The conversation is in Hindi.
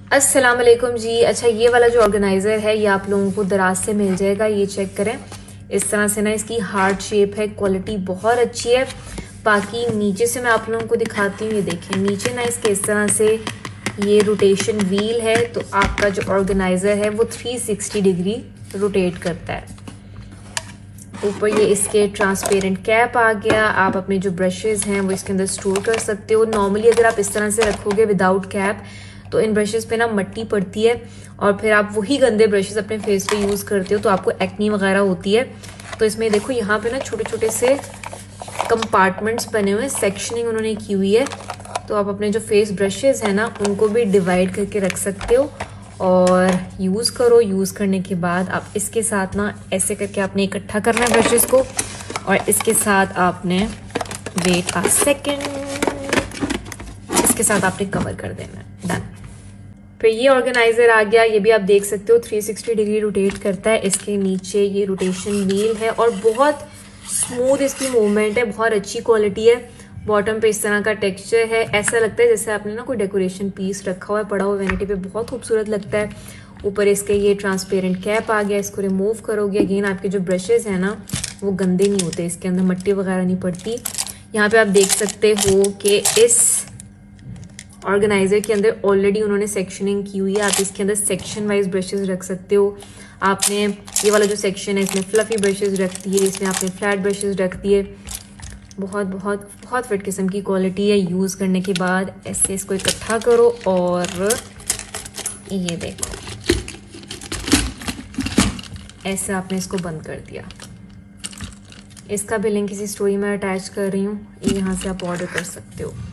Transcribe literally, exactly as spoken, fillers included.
अस्सलाम वालेकुम जी। अच्छा, ये वाला जो ऑर्गेनाइजर है ये आप लोगों को दराज से मिल जाएगा। ये चेक करें, इस तरह से ना इसकी हार्ट शेप है, क्वालिटी बहुत अच्छी है। बाकी नीचे से मैं आप लोगों को दिखाती हूँ। ये देखें नीचे ना इसके इस तरह से ये रोटेशन व्हील है, तो आपका जो ऑर्गेनाइजर है वो थ्री सिक्सटी डिग्री रोटेट करता है। ऊपर ये इसके ट्रांसपेरेंट कैप आ गया। आप अपने जो ब्रशेज हैं वो इसके अंदर स्टोर कर सकते हो। नॉर्मली अगर आप इस तरह से रखोगे विदाउट कैप तो इन ब्रशेस पे ना मट्टी पड़ती है और फिर आप वही गंदे ब्रशेस अपने फेस पे यूज करते हो तो आपको एक्नी वगैरह होती है। तो इसमें देखो यहाँ पे ना छोटे छोटे से कंपार्टमेंट्स बने हुए, सेक्शनिंग उन्होंने की हुई है। तो आप अपने जो फेस ब्रशेस हैं ना उनको भी डिवाइड करके रख सकते हो और यूज़ करो। यूज़ करने के बाद आप इसके साथ ना ऐसे करके आपने इकट्ठा करना है ब्रशेस को और इसके साथ आपने वेट अ सेकेंड, इसके साथ आपने कवर कर देना है। डन। फिर ये ऑर्गेनाइजर आ गया। ये भी आप देख सकते हो थ्री सिक्सटी डिग्री रोटेट करता है। इसके नीचे ये रोटेशन व्हील है और बहुत स्मूथ इसकी मूवमेंट है, बहुत अच्छी क्वालिटी है। बॉटम पे इस तरह का टेक्सचर है, ऐसा लगता है जैसे आपने ना कोई डेकोरेशन पीस रखा हुआ है पड़ा हुआ वैनिटी पे, बहुत खूबसूरत लगता है। ऊपर इसके ये ट्रांसपेरेंट कैप आ गया। इसको रिमूव करोगे अगेन आपके जो ब्रशेज हैं ना वो गंदे नहीं होते, इसके अंदर मट्टी वगैरह नहीं पड़ती। यहाँ पे आप देख सकते हो कि इस ऑर्गेनाइजर के अंदर ऑलरेडी उन्होंने सेक्शनिंग की हुई है। आप इसके अंदर सेक्शन वाइज ब्रशेज रख सकते हो। आपने ये वाला जो सेक्शन है इसमें फ्लफी ब्रशेज रख दिए, इसमें आपने फ्लैट ब्रशेज रख दिए। बहुत बहुत बहुत फिट किस्म की क्वालिटी है। यूज़ करने के बाद ऐसे इसको इकट्ठा करो और ये देखो ऐसे आपने इसको बंद कर दिया। इसका भी लिंक किसी स्टोरी में अटैच कर रही हूँ, यहाँ से आप ऑर्डर कर सकते हो।